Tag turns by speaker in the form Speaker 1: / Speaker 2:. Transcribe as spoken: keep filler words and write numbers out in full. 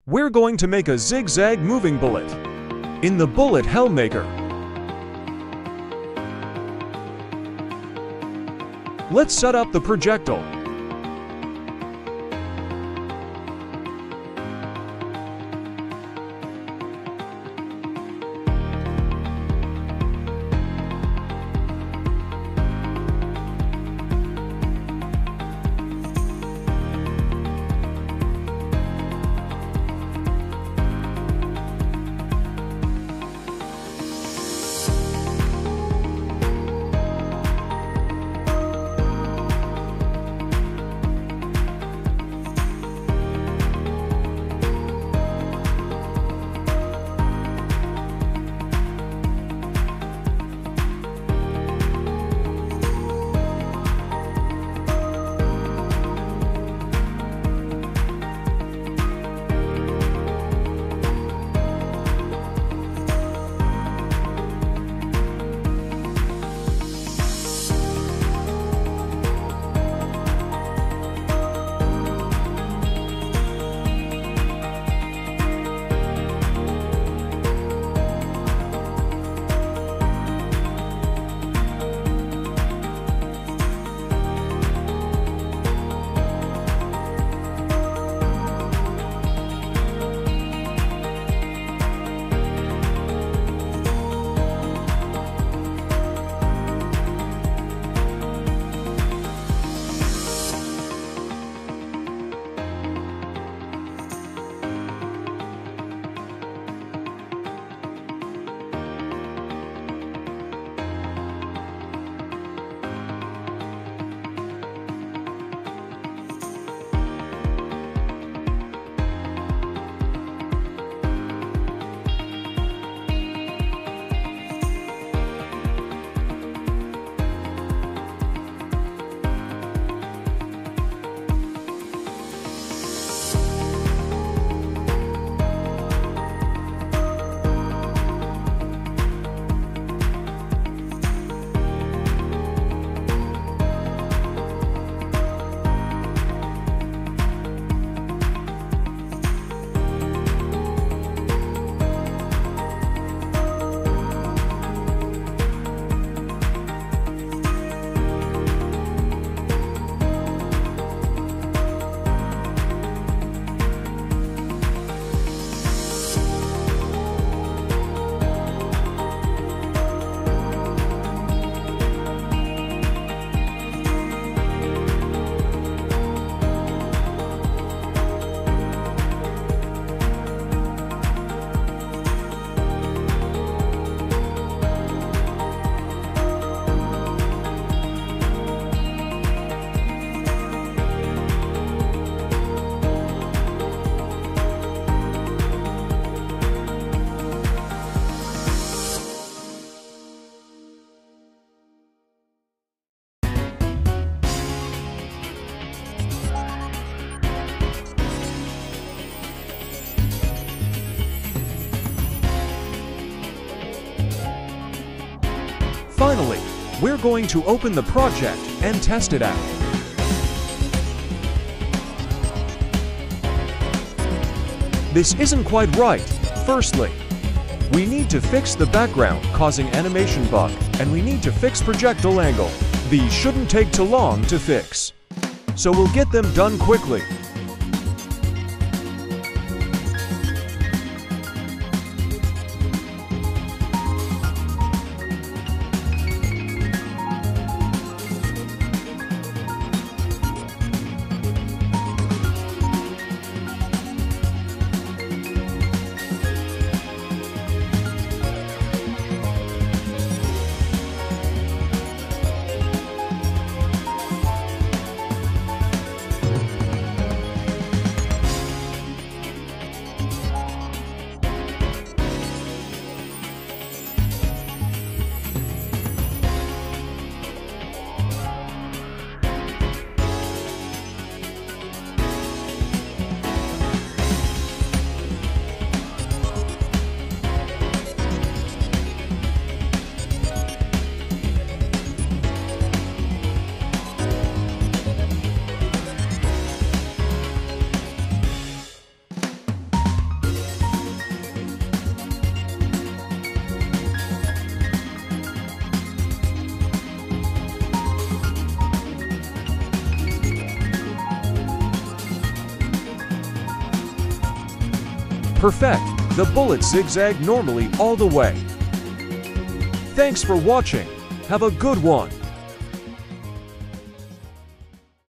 Speaker 1: We're going to make a zigzag moving bullet. In the Bullet Hell Maker, let's set up the projectile. Finally, we're going to open the project and test it out. This isn't quite right. Firstly, we need to fix the background causing animation bug, and we need to fix projectile angle. These shouldn't take too long to fix, so we'll get them done quickly. Perfect. The bullets zigzag normally all the way. Thanks for watching. Have a good one.